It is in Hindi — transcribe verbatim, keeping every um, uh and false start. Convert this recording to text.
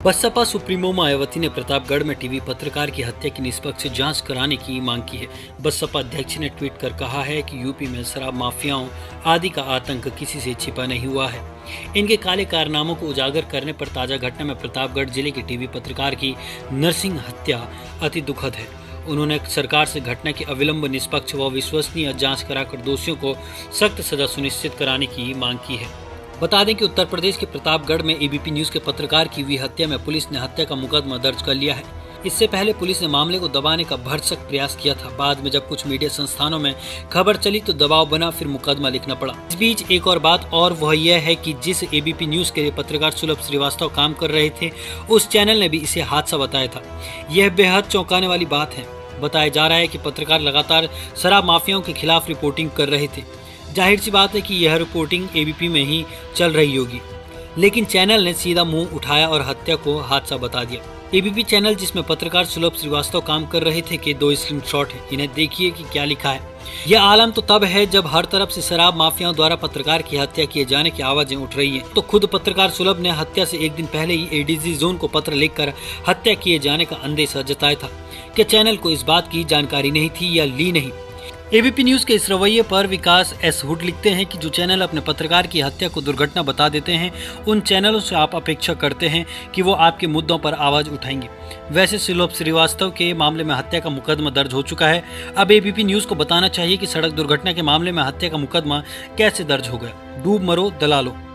बसपा सुप्रीमो मायावती ने प्रतापगढ़ में टीवी पत्रकार की हत्या की निष्पक्ष जांच कराने की मांग की है। बसपा अध्यक्ष ने ट्वीट कर कहा है कि यूपी में शराब माफियाओं आदि का आतंक किसी से छिपा नहीं हुआ है। इनके काले कारनामों को उजागर करने पर ताजा घटना में प्रतापगढ़ जिले के टीवी पत्रकार की नरसिंह हत्या अति दुखद है। उन्होंने सरकार से घटना की अविलंब, निष्पक्ष व विश्वसनीय जांच कराकर दोषियों को सख्त सजा सुनिश्चित कराने की मांग की है। बता दें कि उत्तर प्रदेश के प्रतापगढ़ में एबीपी न्यूज के पत्रकार की हुई हत्या में पुलिस ने हत्या का मुकदमा दर्ज कर लिया है। इससे पहले पुलिस ने मामले को दबाने का भरसक प्रयास किया था। बाद में जब कुछ मीडिया संस्थानों में खबर चली तो दबाव बना, फिर मुकदमा लिखना पड़ा। इस बीच एक और बात और वह यह है कि जिस एबीपी न्यूज के पत्रकार सुलभ श्रीवास्तव काम कर रहे थे, उस चैनल ने भी इसे हादसा बताया था। यह बेहद चौंकाने वाली बात है। बताया जा रहा है कि पत्रकार लगातार शराब माफियाओं के खिलाफ रिपोर्टिंग कर रहे थे। जाहिर सी बात है कि यह रिपोर्टिंग एबीपी में ही चल रही होगी, लेकिन चैनल ने सीधा मुंह उठाया और हत्या को हादसा बता दिया। एबीपी चैनल जिसमें पत्रकार सुलभ श्रीवास्तव काम कर रहे थे के दो स्क्रीनशॉट हैं। इन्हें देखिए कि क्या लिखा है। यह आलम तो तब है जब हर तरफ से शराब माफियाओं द्वारा पत्रकार की हत्या किए जाने की आवाजें उठ रही हैं। तो खुद पत्रकार सुलभ ने हत्या से एक दिन पहले ही एडीजी जोन को पत्र लिखकर हत्या किए जाने का अंदेशा जताया था। क्या चैनल को इस बात की जानकारी नहीं थी या ली नहीं? एबीपी न्यूज के इस रवैये पर विकास एस हुड लिखते हैं कि जो चैनल अपने पत्रकार की हत्या को दुर्घटना बता देते हैं, उन चैनलों से आप अपेक्षा करते हैं कि वो आपके मुद्दों पर आवाज उठाएंगे। वैसे सुलभ श्रीवास्तव के मामले में हत्या का मुकदमा दर्ज हो चुका है। अब एबीपी न्यूज को बताना चाहिए कि सड़क दुर्घटना के मामले में हत्या का मुकदमा कैसे दर्ज हो गया। डूब मरो दलालो।